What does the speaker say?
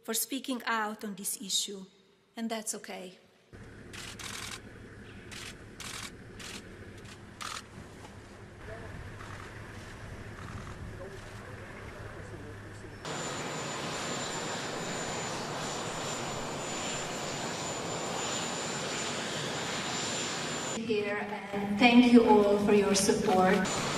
for speaking out on this issue, and that's okay. Here, and thank you all for your support.